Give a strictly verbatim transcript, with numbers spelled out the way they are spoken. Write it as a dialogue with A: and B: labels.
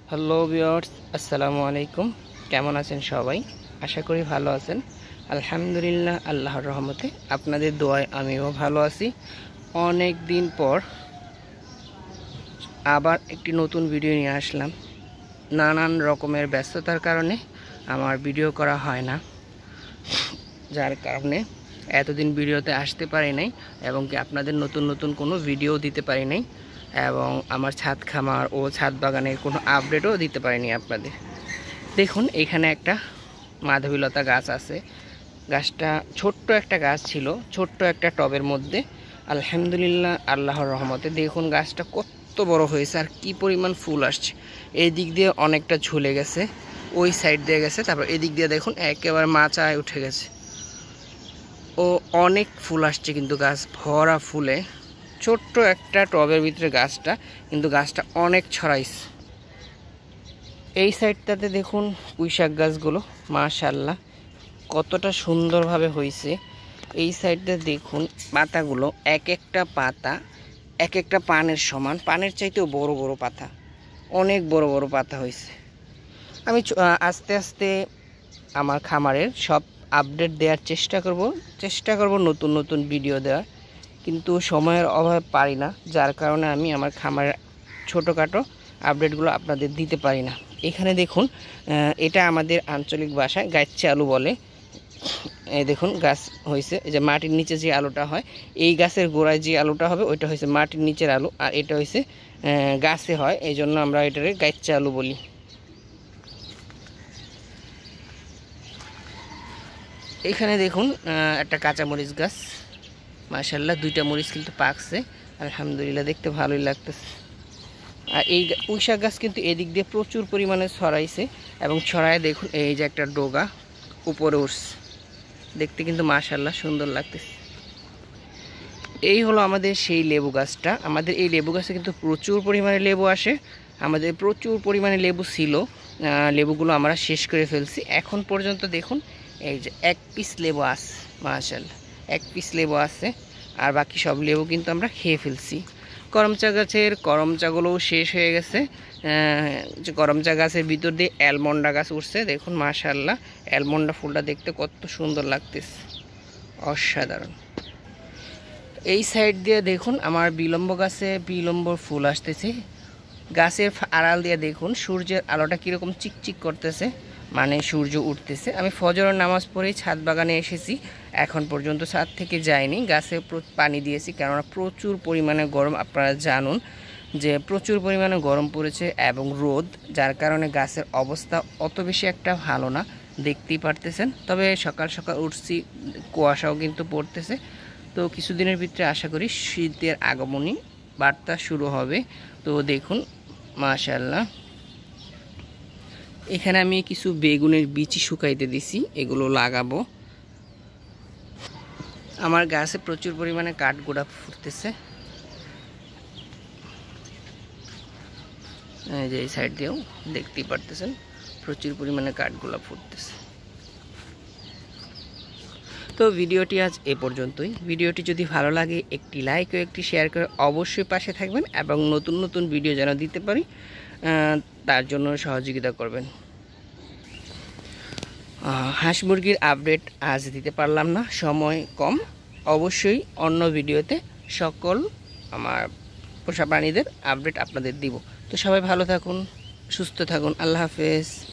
A: Hello viewers, আসসালামু আলাইকুম। কেমন আছেন সবাই? আশা করি ভালো আছেন। আলহামদুলিল্লাহ, আল্লাহর রহমতে আপনাদের দোয়ায় আমিও ভালো আছি। অনেক দিন পর আবার একটি নতুন ভিডিও নিয়ে আসলাম। নানান রকমের ব্যস্ততার কারণে আমার ভিডিও করা হয় না, যার কারণে এতদিন ভিডিওতে আসতে পারি নাই এবং কি আপনাদের নতুন নতুন কোনো ভিডিও দিতে পারি নাই এবং আমার ছাদ খামার ও ছাদ বাগানের কোনো আপডেটও দিতে পারিনি আপনাদের। দেখুন, এখানে একটা মাধবীলতা গাছ আছে। গাছটা ছোট্ট একটা গাছ ছিল, ছোট্ট একটা টবের মধ্যে। আলহামদুলিল্লাহ, আল্লাহর রহমতে দেখুন গাছটা কত বড় হয়েছে আর কি পরিমাণ ফুল আসছে। এই দিক দিয়ে অনেকটা ঝুলে গেছে, ওই সাইড দিয়ে গেছে, তারপর এদিক দিয়ে দেখুন একেবারে মাচায় উঠে গেছে। ও অনেক ফুল আসছে, কিন্তু গাছ ভরা ফুলে। ছোট্ট একটা টবের ভিতরে গাছটা, কিন্তু গাছটা অনেক ছড়াইছে। এই সাইডটাতে দেখুন পুঁইশাক গাছগুলো মাশাআল্লাহ কতটা সুন্দরভাবে হয়েছে। এই সাইডটা দেখুন পাতাগুলো, এক একটা পাতা এক একটা পানের সমান, পানের চাইতেও বড় বড় পাতা, অনেক বড় বড় পাতা হয়েছে। আমি আস্তে আস্তে আমার খামারের সব আপডেট দেওয়ার চেষ্টা করব চেষ্টা করব নতুন নতুন ভিডিও দেওয়ার, কিন্তু সময়ের অভাবে পারি না, যার কারণে আমি আমার খামারের ছোটোখাটো আপডেটগুলো আপনাদের দিতে পারি না। এখানে দেখুন, এটা আমাদের আঞ্চলিক ভাষায় গাইচ্ছে আলু বলে। এই দেখুন গাছ হয়েছে, এই যে মাটির নিচে যে আলুটা হয়, এই গাছের গোড়ায় যে আলুটা হবে ওইটা হয়েছে মাটির নিচের আলু, আর এটা হয়েছে গাছে হয়, এই জন্য আমরা এটাকে গাইচ্ছে আলু বলি। এখানে দেখুন একটা কাঁচামরিচ গাছ, মাশাআল্লাহ দুইটা মরিচ কিন্তু পাকছে, আলহামদুলিল্লাহ দেখতে ভালোই লাগতেছে। আর এই পুঁইশাক গাছ কিন্তু এদিক দিয়ে প্রচুর পরিমাণে ছড়াইছে এবং ছড়ায় দেখুন এই যে একটা ডোগা উপরে উঠছে, দেখতে কিন্তু মাশাআল্লাহ সুন্দর লাগতেছে। এই হলো আমাদের সেই লেবু গাছটা। আমাদের এই লেবু গাছে কিন্তু প্রচুর পরিমাণে লেবু আসে। আমাদের প্রচুর পরিমাণে লেবু ছিল, লেবুগুলো আমরা শেষ করে ফেলছি। এখন পর্যন্ত দেখুন এই যে এক পিস লেবু আছে, মাশাআল্লাহ এক পিস লেবু আছে, আর বাকি সব লেবু কিন্তু আমরা খেয়ে ফেলছি। করমচা গাছের করমচাগুলোও শেষ হয়ে গেছে। যে করমচা গাছের ভিতর দিয়ে অ্যালমন্ডা গাছ উঠছে, দেখুন মাশাআল্লাহ অ্যালমন্ডা ফুলটা দেখতে কত সুন্দর লাগতেছে, অসাধারণ। এই সাইড দিয়ে দেখুন আমার বিলম্ব গাছে বিলম্বর ফুল আসতেছে। গাছের আড়াল দিয়ে দেখুন সূর্যের আলোটা কীরকম চিকচিক করতেছে, মানে সূর্য উঠতেছে। আমি ফজরের নামাজ পড়েই ছাদ বাগানে এসেছি, এখন পর্যন্ত ছাদ থেকে যাইনি, গাছে পানি দিয়েছি, কেননা প্রচুর পরিমাণে গরম। আপনারা জানুন যে প্রচুর পরিমাণে গরম পড়েছে এবং রোদ, যার কারণে গাছের অবস্থা অত বেশি একটা ভালো না, দেখতেই পারতেছেন। তবে সকাল সকাল উঠছি, কুয়াশাও কিন্তু পড়তেছে। তো কিছুদিনের ভিতরে আশা করি শীতের আগমনী বার্তা শুরু হবে। তো দেখুন মাশাআল্লাহ, এখানে আমি কিছু বেগুনের বীচি শুকাইতে দিছি, এগুলো লাগাবো। আমার গাছে প্রচুর পরিমাণে কাঠগোড়া ফুটতেছে, এই যে এই সাইড দিয়েও দেখতেই পারতেছেন প্রচুর পরিমাণে কাঠগোড়া ফুটতেছে। তো ভিডিওটি আজ এ পর্যন্তই। ভিডিওটি যদি ভালো লাগে একটি লাইক ও একটি শেয়ার করে অবশ্যই পাশে থাকবেন এবং নতুন নতুন ভিডিও যেন দিতে পারি তার জন্য সহযোগিতা করবেন। হাঁস মুরগির আপডেট আজ দিতে পারলাম না, সময় কম। অবশ্যই অন্য ভিডিওতে সকল আমার পোষা প্রাণীদের আপডেট আপনাদের দিব। তো সবাই ভালো থাকুন, সুস্থ থাকুন, আল্লাহ হাফেজ।